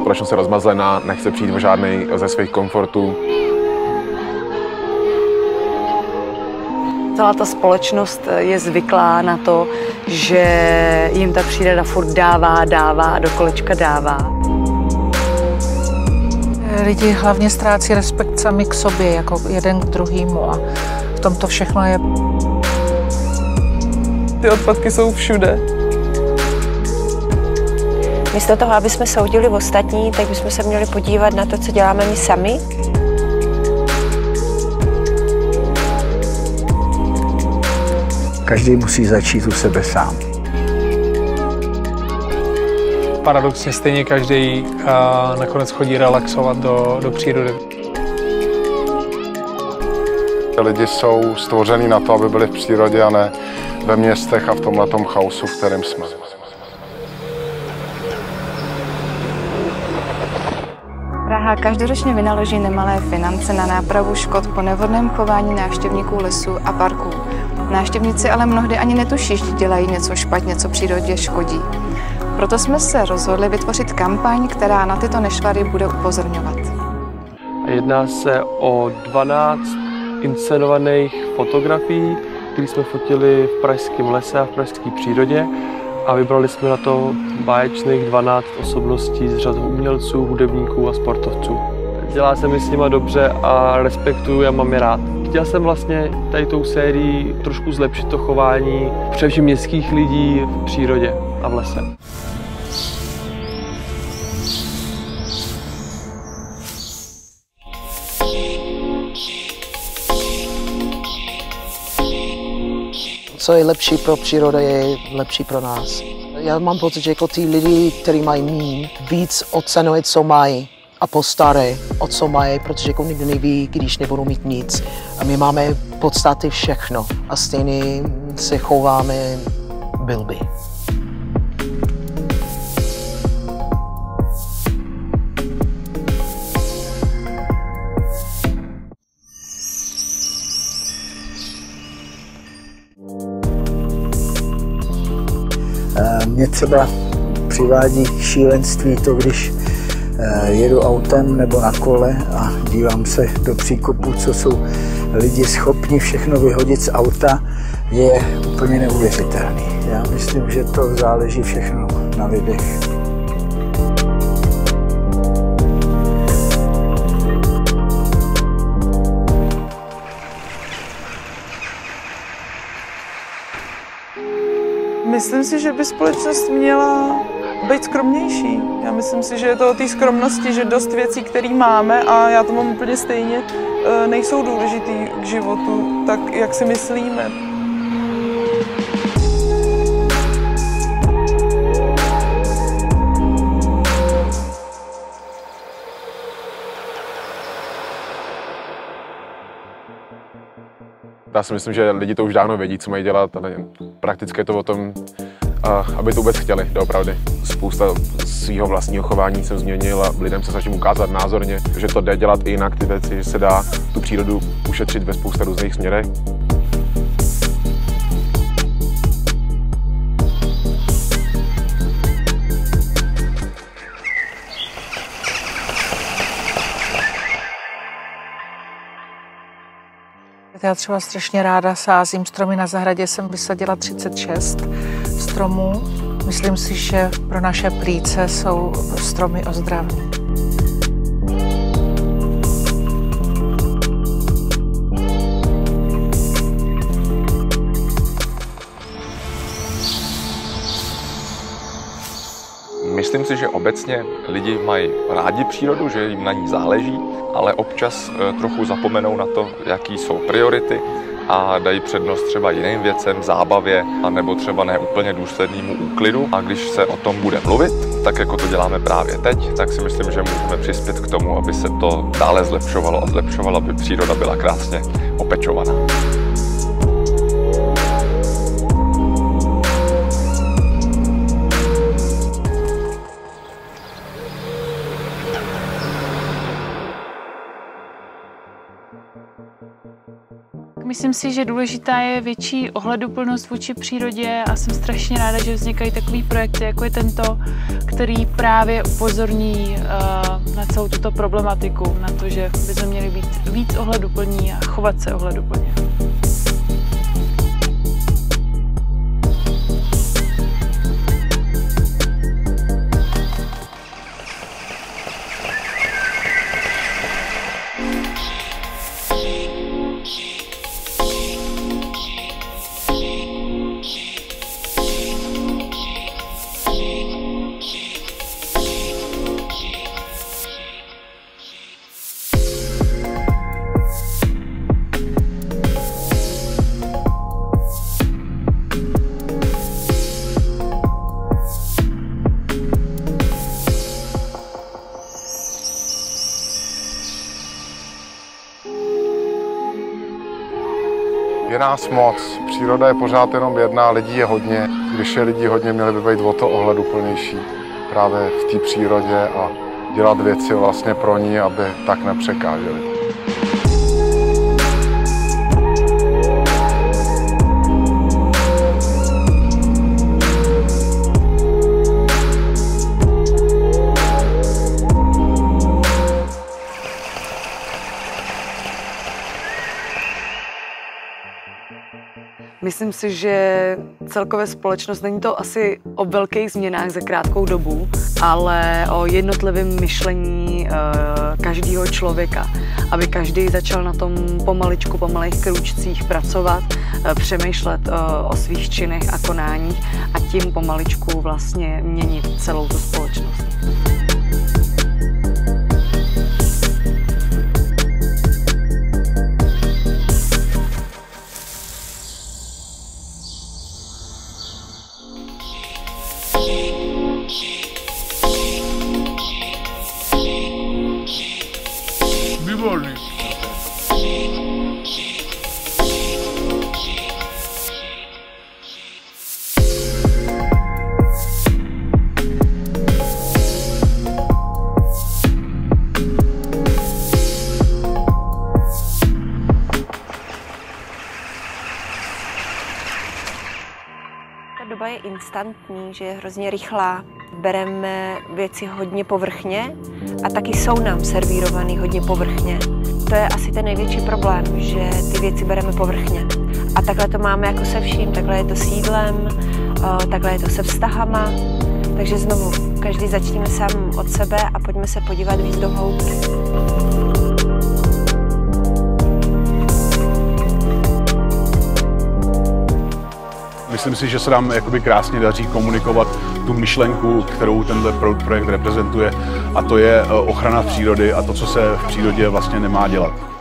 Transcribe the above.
společnost je rozmazlená, nechce přijít o žádný ze svých komfortů. Celá ta společnost je zvyklá na to, že jim ta příroda furt dává, do kolečka dává. Lidi hlavně ztrácí respekt sami k sobě, jako jeden k druhému a v tom to všechno je. Ty odpadky jsou všude. Místo toho, aby jsme soudili ostatní, tak bychom se měli podívat na to, co děláme my sami. Každý musí začít u sebe sám. Paradoxně stejně každý nakonec chodí relaxovat do přírody. Lidi jsou stvoření na to, aby byli v přírodě a ne ve městech a v tomhletom chaosu, v kterém jsme. Praha každoročně vynaloží nemalé finance na nápravu škod po nevhodném chování návštěvníků lesů a parků. Návštěvníci ale mnohdy ani netuší, že dělají něco špatně, co přírodě škodí. Proto jsme se rozhodli vytvořit kampaň, která na tyto nešvary bude upozorňovat. Jedná se o 12 inscenovaných fotografií, které jsme fotili v pražském lese a v pražské přírodě a vybrali jsme na to báječných 12 osobností z řad umělců, hudebníků a sportovců. Dělá se mi s nima dobře a respektuju a mám je rád. Chtěl jsem vlastně tady tou sérií trošku zlepšit to chování především městských lidí v přírodě a v lese. Co je lepší pro přírodu, je lepší pro nás. Já mám pocit, že jako ty lidi, kteří mají míň, víc ocenují, co mají a postarají o co mají, protože jako nikdy neví, když nebudou mít nic. A my máme v podstatě všechno a stejně se chováme blbě. Mě třeba přivádí k šílenství to, když jedu autem nebo na kole a dívám se do příkopu, co jsou lidi schopni všechno vyhodit z auta, je úplně neuvěřitelný. Já myslím, že to záleží všechno na lidech. Myslím si, že by společnost měla být skromnější. Já myslím si, že je to o té skromnosti, že dost věcí, které máme, a já to mám úplně stejně, nejsou důležitý k životu, tak jak si myslíme. Já si myslím, že lidi to už dávno vědí, co mají dělat, ale prakticky je to o tom, aby to vůbec chtěli, doopravdy. Spousta svého vlastního chování jsem změnil a lidem se snažím ukázat názorně, že to jde dělat i jinak ty věci, že se dá tu přírodu ušetřit ve spousta různých směrech. Já třeba strašně ráda sázím stromy. Na zahradě jsem vysadila 36 stromů. Myslím si, že pro naše plíce jsou stromy ozdravné. Myslím si, že obecně lidi mají rádi přírodu, že jim na ní záleží, ale občas trochu zapomenou na to, jaký jsou priority a dají přednost třeba jiným věcem, zábavě, anebo třeba ne úplně důslednému úklidu. A když se o tom bude mluvit, tak jako to děláme právě teď, tak si myslím, že můžeme přispět k tomu, aby se to dále zlepšovalo a zlepšovalo, aby příroda byla krásně opečovaná. Myslím si, že důležitá je větší ohleduplnost vůči přírodě a jsem strašně ráda, že vznikají takové projekty, jako je tento, který právě upozorní na celou tuto problematiku, na to, že bychom měli být víc ohleduplní a chovat se ohleduplně. Je nás moc, příroda je pořád jenom jedna, lidí je hodně. Když je lidí hodně, měli by být o to ohleduplnější právě v té přírodě a dělat věci vlastně pro ní, aby tak nepřekážely. Myslím si, že celkově společnost není to asi o velkých změnách za krátkou dobu, ale o jednotlivém myšlení každého člověka, aby každý začal na tom pomaličku, po malých krůčcích pracovat, přemýšlet o svých činech a konáních a tím pomaličku vlastně měnit celou tu společnost. Výborný. Doba je instantní, že je hrozně rychlá. Bereme věci hodně povrchně a taky jsou nám servírovaný hodně povrchně. To je asi ten největší problém, že ty věci bereme povrchně. A takhle to máme jako se vším, takhle je to s jídlem, takhle je to se vztahama. Takže znovu, každý začněme sám od sebe a pojďme se podívat víc do hloubky. Myslím si, že se nám jakoby krásně daří komunikovat tu myšlenku, kterou tenhle projekt reprezentuje, a to je ochrana přírody a to, co se v přírodě vlastně nemá dělat.